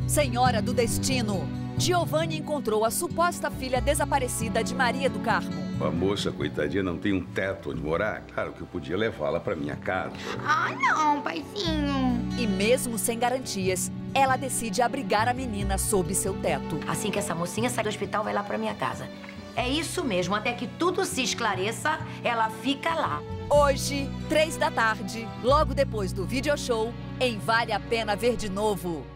Senhora do Destino. Giovanni encontrou a suposta filha desaparecida de Maria do Carmo. A moça, coitadinha, não tem um teto onde morar. Claro que eu podia levá-la para minha casa. Ah, não, paizinho. E mesmo sem garantias, ela decide abrigar a menina sob seu teto. Assim que essa mocinha sai do hospital, vai lá pra minha casa. É isso mesmo, até que tudo se esclareça, ela fica lá. Hoje, 3 da tarde, logo depois do video show, em Vale a Pena Ver de Novo.